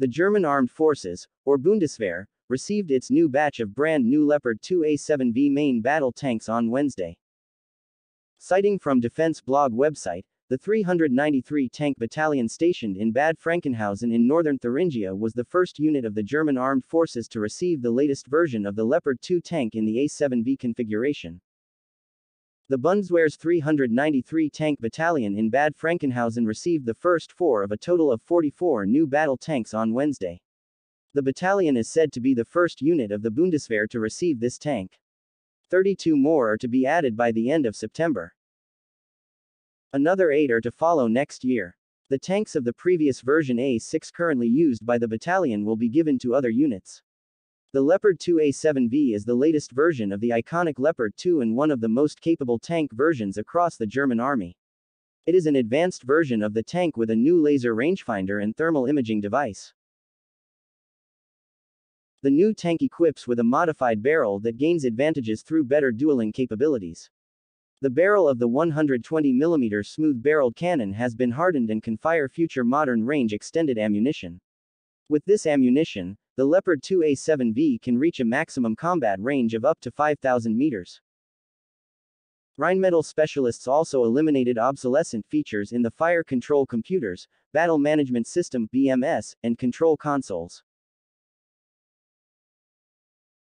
The German Armed Forces, or Bundeswehr, received its new batch of brand new Leopard 2A7V main battle tanks on Wednesday. Citing from Defense Blog website, the 393 Tank Battalion stationed in Bad Frankenhausen in northern Thuringia was the first unit of the German Armed Forces to receive the latest version of the Leopard 2 tank in the A7V configuration. The Bundeswehr's 393 Tank Battalion in Bad Frankenhausen received the first 4 of a total of 44 new battle tanks on Wednesday. The battalion is said to be the first unit of the Bundeswehr to receive this tank. 32 more are to be added by the end of September. Another 8 are to follow next year. The tanks of the previous version A6 currently used by the battalion will be given to other units. The Leopard 2A7V is the latest version of the iconic Leopard 2 and one of the most capable tank versions across the German army. It is an advanced version of the tank with a new laser rangefinder and thermal imaging device. The new tank equips with a modified barrel that gains advantages through better dueling capabilities. The barrel of the 120mm smooth-barreled cannon has been hardened and can fire future modern range-extended ammunition. With this ammunition, the Leopard 2A7V can reach a maximum combat range of up to 5,000 meters. Rheinmetall specialists also eliminated obsolescent features in the fire control computers, battle management system (BMS), and control consoles.